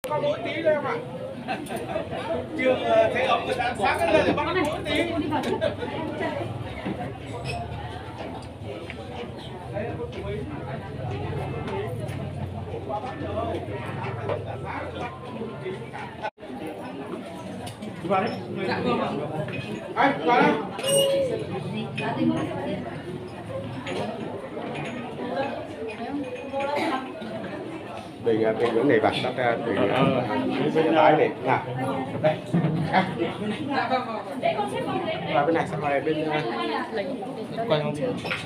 Có mỗi tí thôi em ạ. Trường thấy ông người ta sáng lên để bắt mỗi tí. Vào đấy. Anh vào đây. Bên vấn đề vặt tắt ra từ bên trái này là đây và bên này sang ngoài bên quay không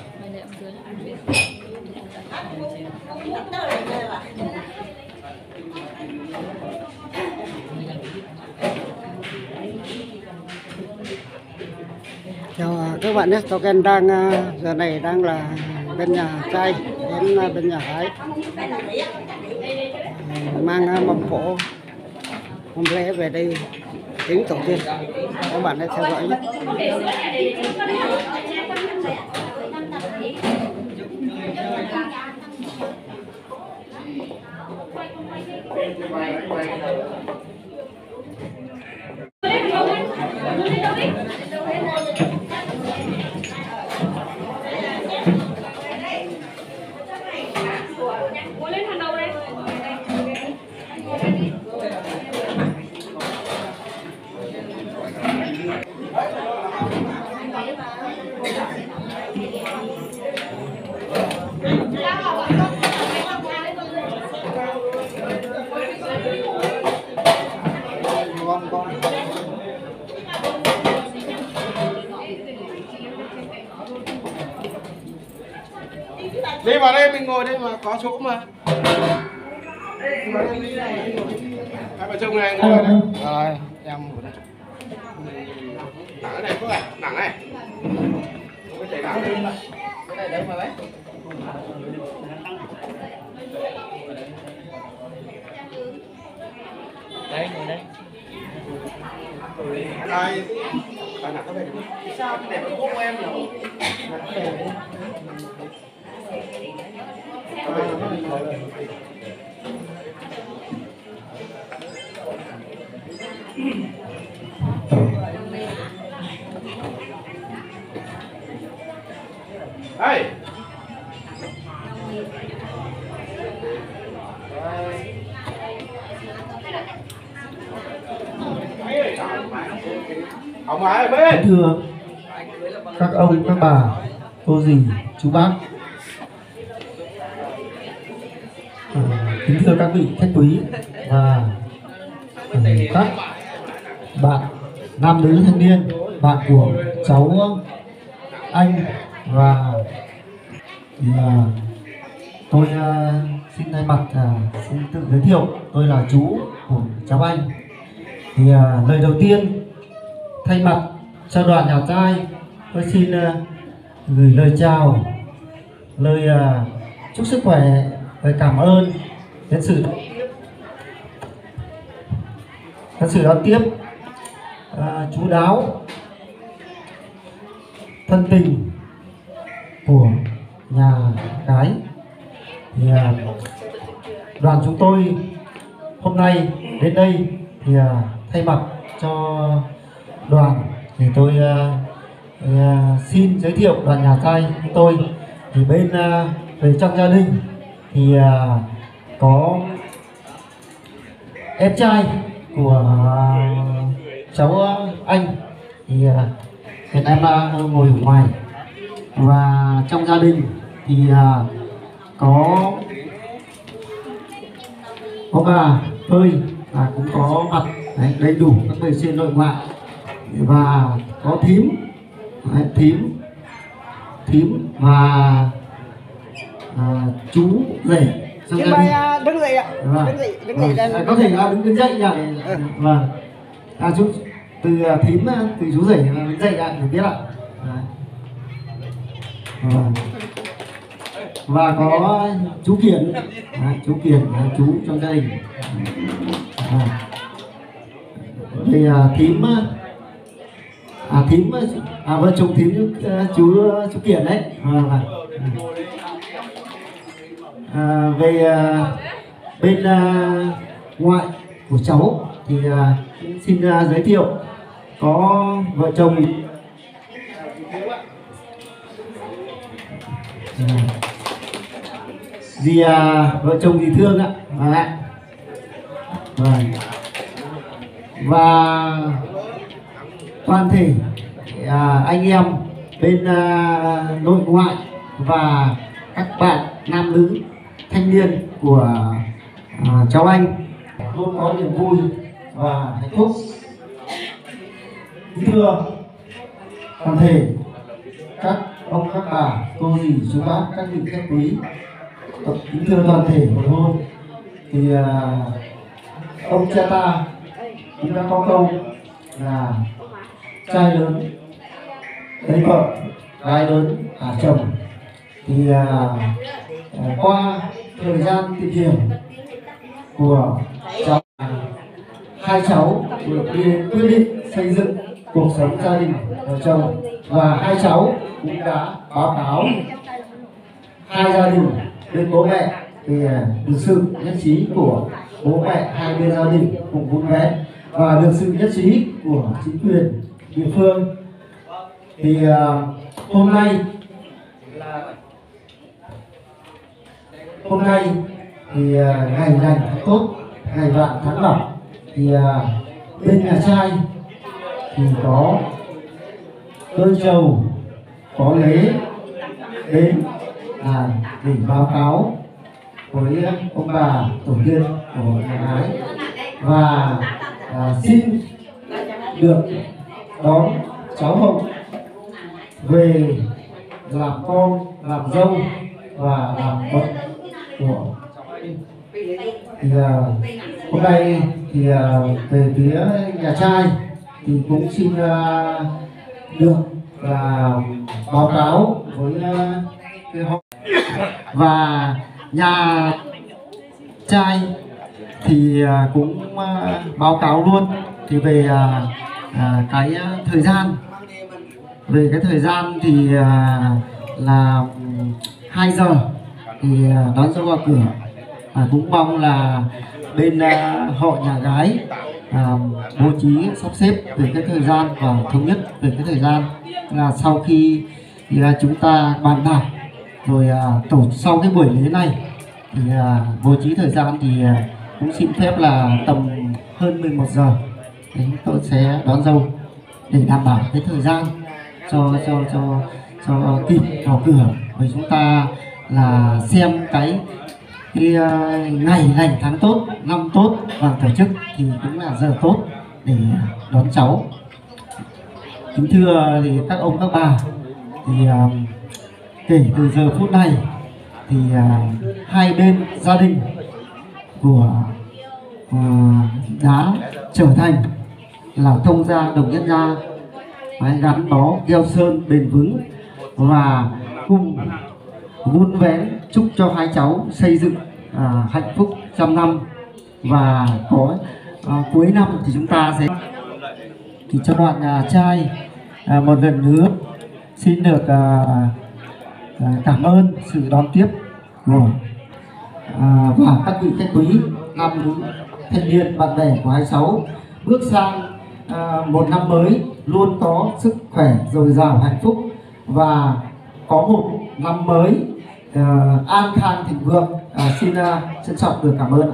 chào các bạn nhé, cháu Ken đang giờ này đang là bên nhà trai đến bên nhà gái mang mâm cỗ mâm lễ về đây kính tổ tiên. Các bạn hãy theo dõi nhé. Đi vào đây mình ngồi đây mà có chỗ mà. Hai vợ chồng này ngồi đây. Rồi, em ngồi đây. Nặng này Phước à? Nặng này. Không có nặng đây. Cái này đâu mà đấy. Đây, ngồi đây. Đây. Bạn nặng có về được. Sao cái này nó tốt của em nhỉ? Hey. Ông ai ở bên? Thưa các ông, các bà, cô dì, chú bác, kính thưa các vị khách quý và các bạn nam nữ thanh niên, bạn của cháu anh và tôi xin thay mặt xin tự giới thiệu, tôi là chú của cháu anh. Thì lời đầu tiên thay mặt cho đoàn nhà trai, tôi xin gửi lời chào, lời chúc sức khỏe, lời cảm ơn đến sự đón tiếp chú đáo, thân tình của nhà gái. Thì đoàn chúng tôi hôm nay đến đây thì thay mặt cho đoàn thì tôi xin giới thiệu đoàn nhà trai chúng tôi. Thì bên về trong gia đình thì có em trai của cháu anh thì hiện em ngồi ở ngoài, và trong gia đình thì có bà Phơi cũng có mặt đấy, đầy đủ các bề trên nội ngoại, và có thím đấy, thím và chú rể trong gia đình. Đứng dậy ạ. Đứng dậy đây. Có thể đứng dậy nhỉ. Vâng. Chú từ thím từ chú rể đứng dậy ạ, để biết ạ. Và có chú Kiển, chú trong gia đình. Thì thím vợ chồng thím chú Kiển đấy. Về bên ngoại của cháu thì xin giới thiệu có vợ chồng vợ chồng dì Thương ạ. Và toàn thể anh em bên nội ngoại và các bạn nam nữ thanh niên của cháu anh luôn có niềm vui và hạnh phúc. Kính thưa toàn thể các ông các bà, cô dì chú bác, các vị khách quý, kính thưa toàn thể một hôm thì ông cha ta cũng đã có câu là trai lớn lấy vợ, gái lớn chồng. Thì qua thời gian tìm hiểu của cháu, hai cháu đi quyết định xây dựng cuộc sống gia đình vợ chồng, và hai cháu cũng đã báo cáo hai gia đình bên bố mẹ thì được sự nhất trí của bố mẹ hai bên gia đình cùng vun vén và được sự nhất trí của chính quyền địa phương. Thì hôm nay thì ngày lành tháng tốt, ngày vạn tháng lộc, thì bên nhà trai thì có đôi trầu có lễ đến để báo cáo với ông bà tổ tiên của nhà gái và xin được đón cháu Hậu về làm con, làm dâu và làm vợ của thì hôm nay thì về phía nhà trai thì cũng xin được báo cáo với và nhà trai thì cũng báo cáo luôn thì về cái thời gian. Về cái thời gian thì là 2 giờ thì đón dâu vào cửa. Cũng mong là bên họ nhà gái bố trí sắp xếp về cái thời gian và thống nhất về cái thời gian là sau khi thì chúng ta bàn bạc rồi sau cái buổi lễ này thì bố trí thời gian thì cũng xin phép là tầm hơn 11 giờ thì tôi sẽ đón dâu để đảm bảo cái thời gian cho kịp vào cửa, với chúng ta là xem cái ngày lành tháng tốt, năm tốt và tổ chức thì cũng là giờ tốt để đón cháu. Kính thưa thì các ông các bà, thì kể từ giờ phút này thì hai bên gia đình của đã trở thành là thông gia đồng nhất gia, gắn bó keo sơn bền vững và cùng vun vén chúc cho hai cháu xây dựng hạnh phúc trăm năm. Và có cuối năm thì chúng ta sẽ thì cho đoàn nhà trai một lần nữa xin được cảm ơn sự đón tiếp của và các vị khách quý, nam nữ thanh niên bạn bè của hai cháu bước sang một năm mới luôn có sức khỏe dồi dào, hạnh phúc và có một năm mới an khang thịnh vượng. Xin trân trọng được cảm ơn.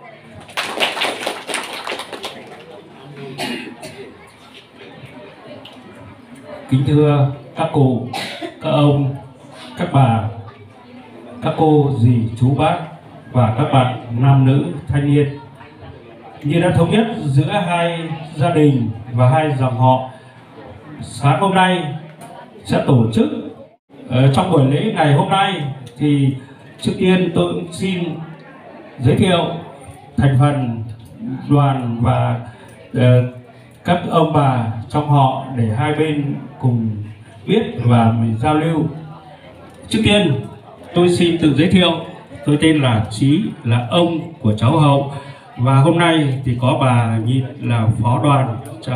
Kính thưa các cụ, các ông, các bà, các cô, dì, chú, bác và các bạn nam nữ thanh niên, như đã thống nhất giữa hai gia đình và hai dòng họ, sáng hôm nay sẽ tổ chức trong buổi lễ ngày hôm nay. Thì trước tiên tôi cũng xin giới thiệu thành phần đoàn và các ông bà trong họ để hai bên cùng biết và mình giao lưu. Trước tiên tôi xin tự giới thiệu, tôi tên là Trí, là ông của cháu Hậu, và hôm nay thì có bà Nhịn là phó đoàn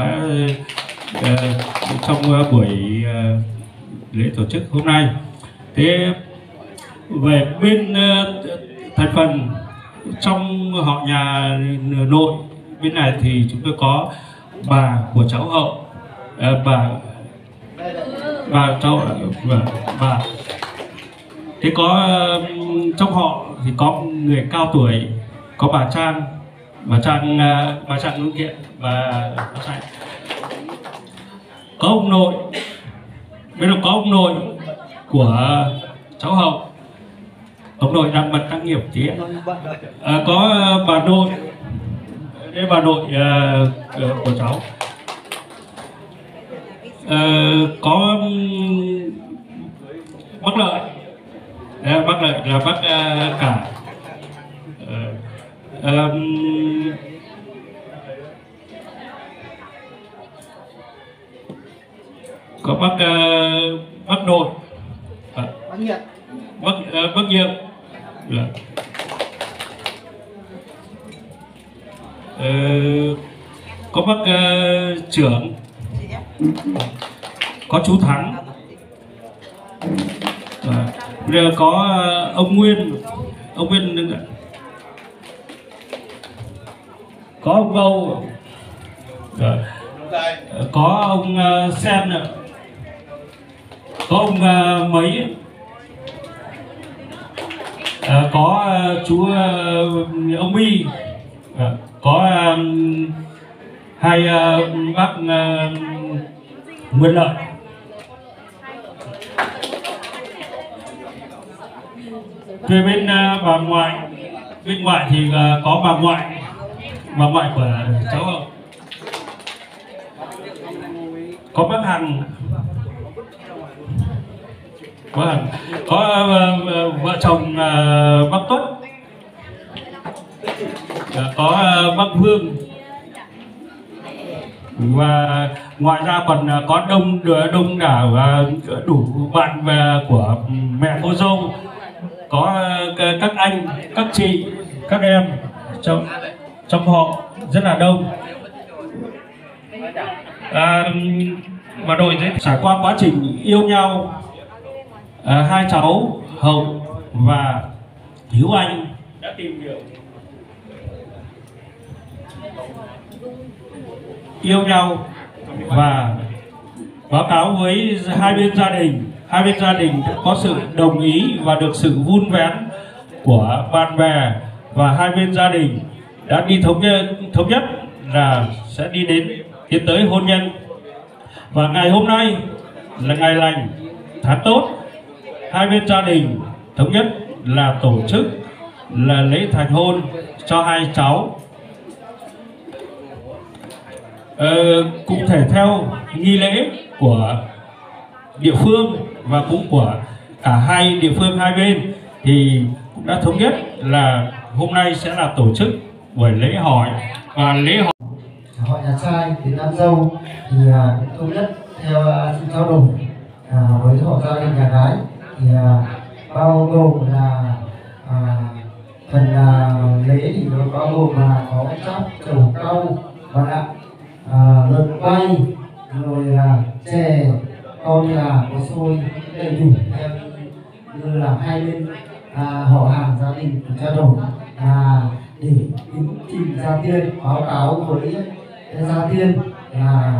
trong buổi lễ tổ chức hôm nay. Thế về bên thành phần trong họ nhà nội bên này thì chúng tôi có bà của cháu Hậu, bà cháu bà. Thế có trong họ thì có người cao tuổi, có bà Trang Hương Kiện và có ông nội, bên đó có ông nội của cháu Hậu, ông nội đang bận tác nghiệp tí. Có bà nội, đây bà nội của cháu. Có bác Lợi, bác Lợi là bác cả. Có bác nội, bác Nhiệm, có bác trưởng, có chú Thắng, rồi có ông Nguyên có ông Bâu, có ông Sen, có ông Mấy, có chú ông My, có hai bác Nguyên Lợi. Về bên bà ngoại, bên ngoại thì có bà ngoại của cháu Hậu, có bác Hằng, có vợ chồng bác Tuất, có bác Vương, và ngoài ra còn có đông đảo đủ bạn của mẹ cô dâu, có các anh, các chị, các em trong họ rất là đông. Và đội trải qua quá trình yêu nhau, hai cháu Hậu và Hiếu Anh đã tìm hiểu, yêu nhau và báo cáo với hai bên gia đình. Hai bên gia đình đã có sự đồng ý và được sự vun vén của bạn bè, và hai bên gia đình đã đi thống nhất là sẽ đi đến tiến tới hôn nhân. Và ngày hôm nay là ngày lành tháng tốt, hai bên gia đình thống nhất là tổ chức là lễ thành hôn cho hai cháu. Cụ thể theo nghi lễ của địa phương và cũng của cả hai địa phương hai bên thì cũng đã thống nhất là hôm nay sẽ là tổ chức buổi lễ hỏi. Và lễ hỏi họ nhà trai đến đám dâu thì cũng thống nhất theo sự trao đổi với họ gia đình nhà gái thì bao gồm là phần lễ thì nó bao gồm là có chắp trầu cau và lợn quay, rồi chè, con gà có xôi đầy đủ theo như là hai bên họ hàng gia đình trao đổi để đính trình gia tiên, báo cáo với gia tiên là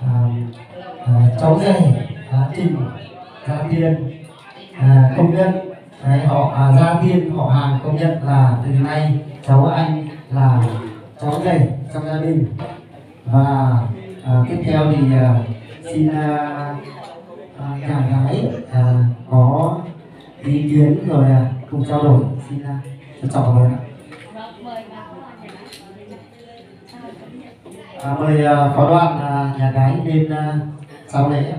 cháu rể trình gia tiên công nhận họ gia tiên họ hàng công nhận là từ nay cháu anh là cháu rể trong gia đình. Và tiếp theo thì xin nhà gái có ý kiến rồi cùng trao đổi, xin trân trọng mời. Mời phó đoàn nhà gái lên sau lễ.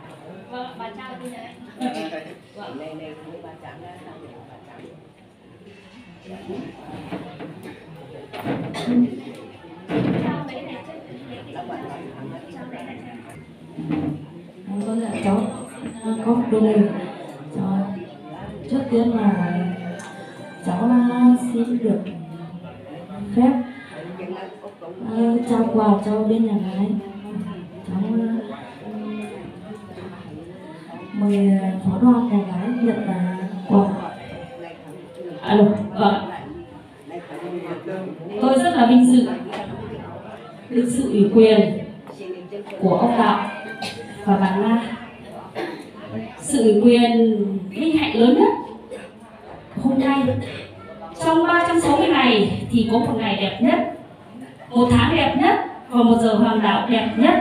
Vâng ạ, cháu có một đôi lời. Trước tiên là cháu xin được phép trao quà cho bên nhà gái. Cháu mời phó đoàn nhà gái nhận quà. Alo, tôi rất là vinh dự ủy quyền của ông Đạo và bà Nga. Sự ủy quyền vinh hạnh lớn nhất hôm nay, trong 360 ngày thì có một ngày đẹp nhất, một tháng đẹp nhất và một giờ hoàng đạo đẹp nhất.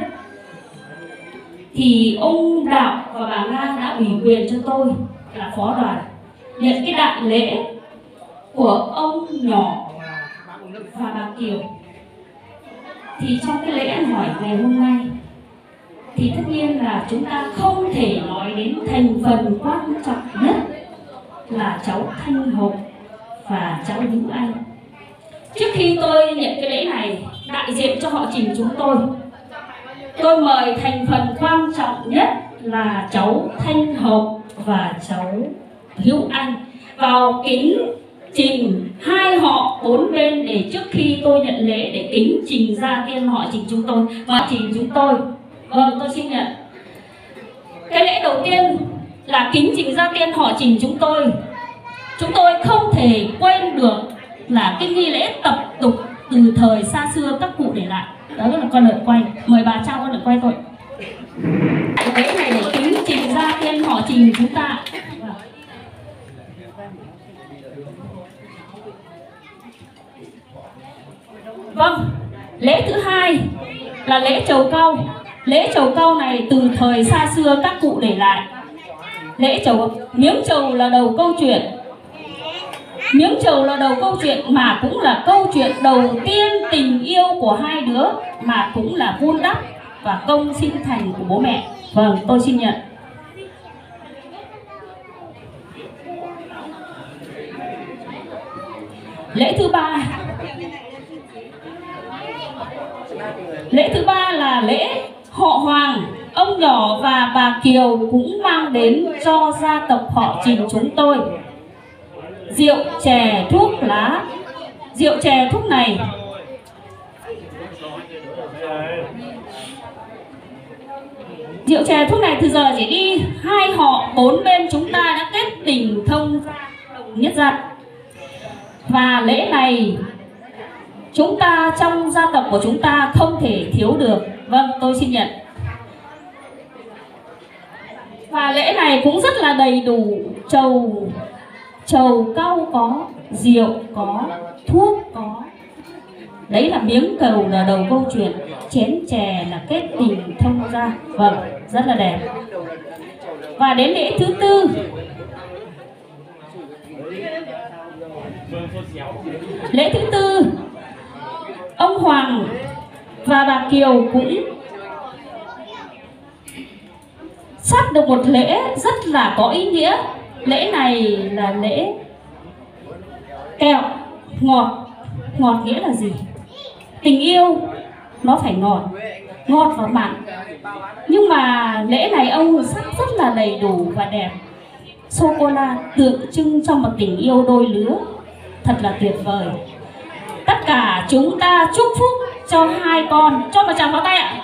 Thì ông Đạo và bà Nga đã ủy quyền cho tôi là phó đoàn nhận cái đại lễ của ông Nhỏ và bà Kiều. Thì trong cái lễ ăn hỏi ngày hôm nay thì tất nhiên là chúng ta không thể nói đến thành phần quan trọng nhất là cháu Thanh Hồng và cháu Hữu Anh. Trước khi tôi nhận cái lễ này đại diện cho họ Trình chúng tôi mời thành phần quan trọng nhất là cháu Thanh Hồng và cháu Hữu Anh vào kính trình hai họ bốn bên để trước khi tôi nhận lễ để kính trình gia tiên họ Trình chúng tôi và Trình chúng tôi. Vâng, tôi xin nhận. Cái lễ đầu tiên là kính trình gia tiên họ Trình chúng tôi. Chúng tôi không thể quên được là cái nghi lễ tập tục từ thời xa xưa các cụ để lại. Đó là con lợn quay. Mời bà trao con lợn quay tôi. Lễ này để kính trình gia tiên họ Trình chúng ta. Vâng, lễ thứ hai là lễ trầu cau. Lễ trầu cau này từ thời xa xưa các cụ để lại. Lễ trầu, miếng trầu là đầu câu chuyện. Miếng trầu là đầu câu chuyện mà cũng là câu chuyện đầu tiên tình yêu của hai đứa, mà cũng là vun đắp và công sinh thành của bố mẹ. Vâng, tôi xin nhận. Lễ thứ ba là lễ họ Hoàng. Ông Nhỏ và bà Kiều cũng mang đến cho gia tộc họ Trình chúng tôi rượu chè thuốc lá. Rượu chè thuốc này từ giờ chỉ đi hai họ bốn bên chúng ta đã kết tình thông đồng nhất giặt. Và lễ này chúng ta trong gia tộc của chúng ta không thể thiếu được. Vâng, tôi xin nhận. Và lễ này cũng rất là đầy đủ. Trầu cau có, rượu có, thuốc có. Đấy là miếng cầu là đầu câu chuyện, chén chè là kết tình thông gia. Vâng, rất là đẹp. Và đến lễ thứ tư. Lễ thứ tư, ông Hoàng và bà Kiều cũng sắp được một lễ rất là có ý nghĩa. Lễ này là lễ kẹo ngọt. Ngọt nghĩa là gì? Tình yêu nó phải ngọt và mặn. Nhưng mà lễ này ông sắp rất là đầy đủ và đẹp. Sô-cô-la tượng trưng cho một tình yêu đôi lứa thật là tuyệt vời. Tất cả chúng ta chúc phúc cho hai con. Cho một tràng pháo tay ạ.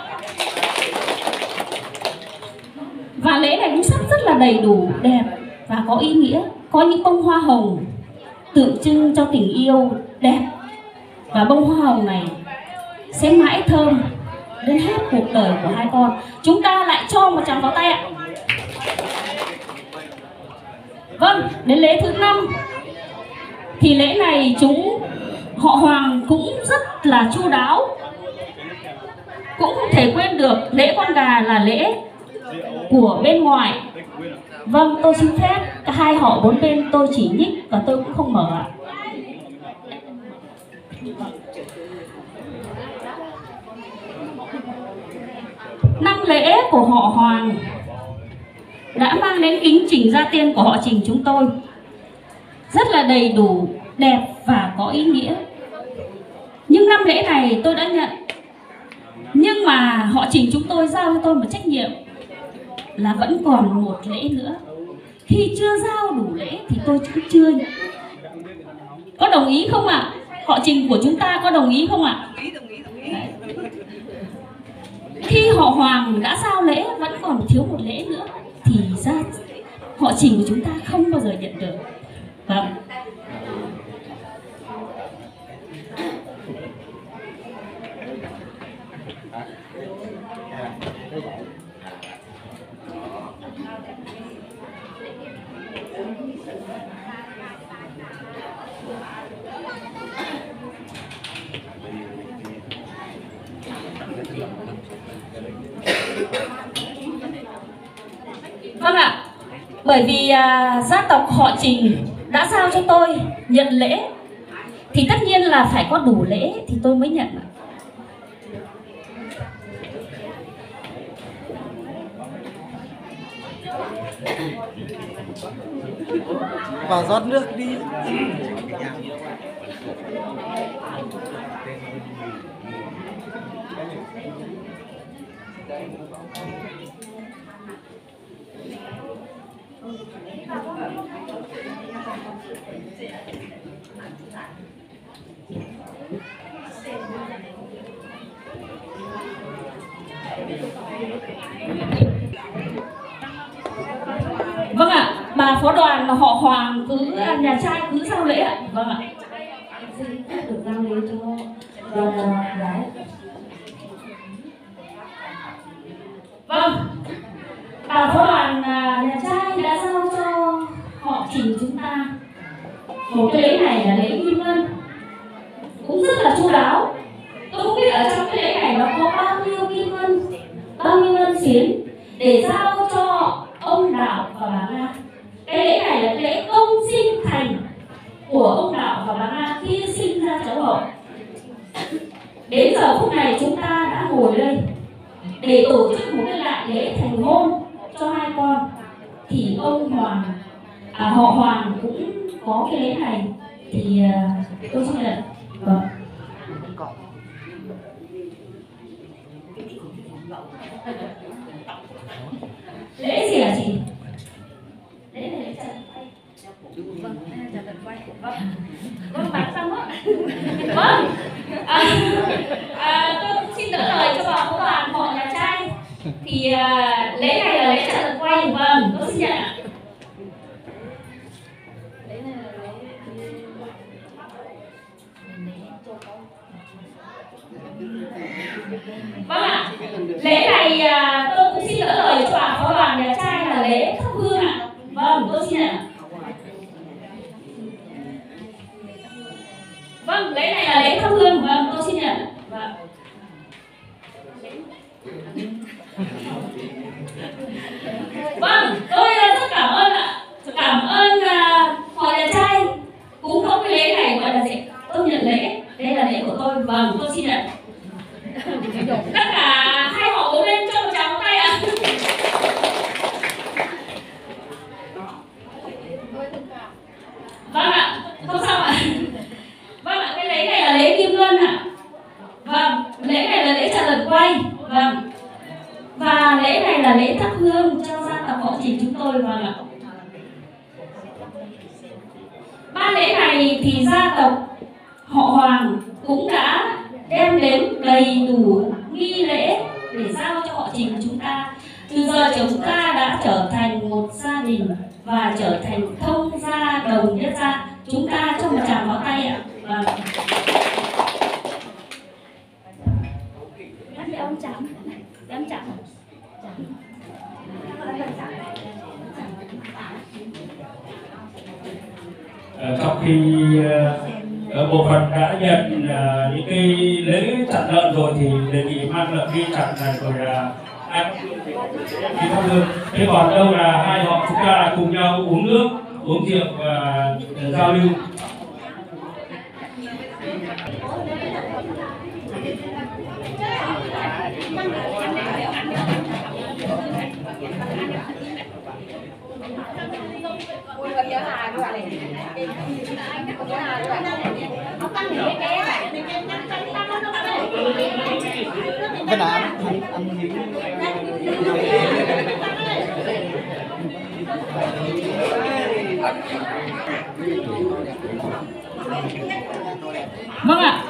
Và lễ này cũng sắp rất là đầy đủ, đẹp và có ý nghĩa. Có những bông hoa hồng tượng trưng cho tình yêu đẹp. Và bông hoa hồng này sẽ mãi thơm đến hết cuộc đời của hai con. Chúng ta lại cho một tràng pháo tay ạ. Vâng, đến lễ thứ 5. Thì lễ này họ Hoàng cũng rất là chu đáo. Cũng không thể quên được. Lễ con gà là lễ của bên ngoài. Vâng, tôi xin phép hai họ bốn bên tôi chỉ nhích và tôi cũng không mở ạ. Năm lễ của họ Hoàng đã mang đến kính trình gia tiên của họ Trình chúng tôi rất là đầy đủ, đẹp và có ý nghĩa. Nhưng năm lễ này tôi đã nhận. Nhưng mà họ Trình chúng tôi giao cho tôi một trách nhiệm là vẫn còn một lễ nữa. Khi chưa giao đủ lễ thì tôi chưa nhận. Có đồng ý không ạ? Họ Trình của chúng ta có đồng ý không ạ? Khi họ Hoàng đã giao lễ vẫn còn thiếu một lễ nữa thì ra họ Trình của chúng ta không bao giờ nhận được. Vâng. Vâng ạ, bởi vì gia tộc họ Trình đã giao cho tôi nhận lễ thì tất nhiên là phải có đủ lễ thì tôi mới nhận ạ. Vào rót nước đi. Vâng ạ, bà phó đoàn là họ Hoàng cứ nhà trai cứ giao lễ ạ. Vâng ạ. Xin được giao lễ cho đoàn gái. Vâng, bà phó đoàn nhà trai đã giao cho họ Trình chúng ta một cái lễ này là lễ Kim Ngân, cũng rất là chu đáo. Tôi không biết ở trong cái lễ này nó có bao nhiêu kim ngân, bao nhiêu ngân xiến để giao cho ông Đạo và bà Nga. Cái lễ này là lễ công sinh thành của ông Đạo và bà Nga khi sinh ra cháu hậu. Đến giờ phút này chúng ta đã ngồi đây để tổ chức một cái đại lễ thành hôn cho hai con, thì ông Hoàng, họ Hoàng cũng có cái lễ này thì tôi xin nhận. Vâng. Lễ gì hả chị? Lễ này lễ trần quay. Vâng, trần quay. Vâng, bán xong á. Vâng. Tôi cũng xin đỡ lời cho bà phó đoàn họ nhà trai. Thì lễ này là lễ trần quay. Vâng, tôi xin nhận ạ. Vâng ạ, lễ này tôi cũng xin đỡ lời cho bà phó đoàn nhà trai là lễ thắp hương ạ. Vâng, tôi xin ạ. Vâng, lễ này là lễ thắp hương. Vâng, tôi xin nhận. Vâng. Vâng, tôi rất cảm ơn ạ. Cảm ơn họ nhà trai cũng có cái lễ này gọi là gì? Tôi nhận lễ. Đây là lễ của tôi. Vâng, tôi xin nhận. Tất cả hai họ đứng lên cho một tràng tay ạ. Vâng ạ, không sao ạ. Vâng ạ, cái lễ này là lễ Kim Ngân ạ. Vâng, lễ này là lễ trà lần quay. Vâng. Và lễ này là lễ thắp hương cho gia tộc họ Trình chúng tôi. Vâng ạ. Ba lễ này thì gia tộc họ Hoàng cũng đã đem đến đầy đủ nghi lễ để giao cho họ Trình chúng ta. Từ giờ chúng ta đã trở thành một gia đình và trở thành thông gia đồng nhất gia. Chúng ta cho một tràng pháo tay ạ. Vâng. Ông chấm, em chấm. Trong khi bộ phận đã nhận những cái lễ chặt lợn rồi thì đề nghị mang lợn đi chặt này rồi đi thắp hương. Thế còn đâu là hai họ chúng ta cùng nhau uống nước, uống rượu và giao lưu. Cái nào ăn Vâng ạ.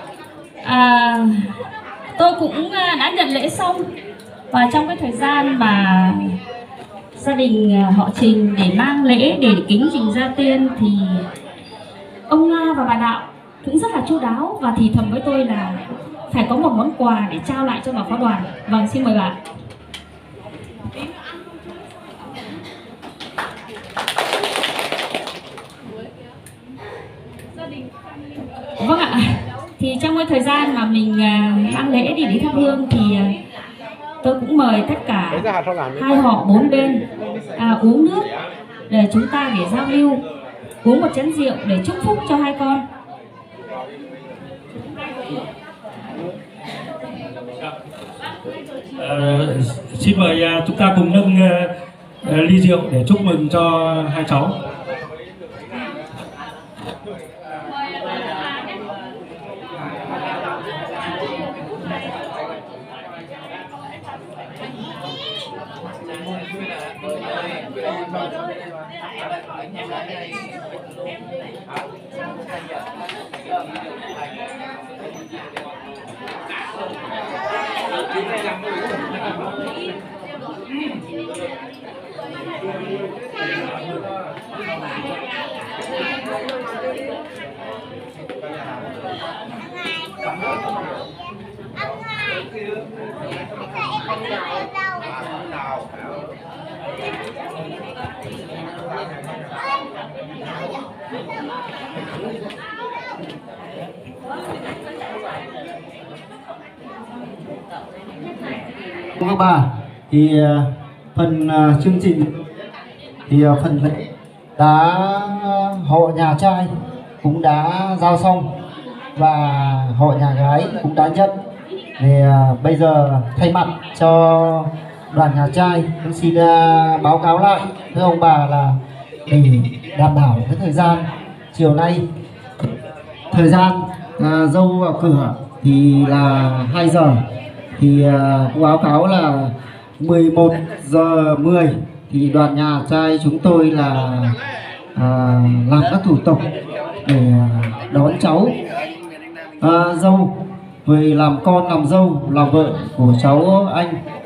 Tôi cũng đã nhận lễ xong, và trong cái thời gian mà gia đình họ Trình để mang lễ để kính trình gia tiên thì ông Nga và bà Đạo cũng rất là chu đáo và thì thầm với tôi là phải có một món quà để trao lại cho bà phó đoàn. Vâng, xin mời bà. Vâng ạ. Thì trong cái thời gian mà mình mang lễ đi thắp hương thì tôi cũng mời tất cả hai họ bốn bên uống nước để chúng ta để giao lưu, uống một chén rượu để chúc phúc cho hai con. Xin mời chúng ta cùng nâng ly rượu để chúc mừng cho hai cháu. Các bà thì phần chương trình thì phần lễ đã họ nhà trai cũng đã giao xong và họ nhà gái cũng đã nhận. Thì bây giờ thay mặt cho đoàn nhà trai tôi xin báo cáo lại với ông bà là để đảm bảo cái thời gian chiều nay, thời gian dâu vào cửa thì là 2 giờ, thì báo cáo là 11 giờ 10 thì đoàn nhà trai chúng tôi là làm các thủ tục để đón cháu dâu về làm con làm dâu làm vợ của cháu anh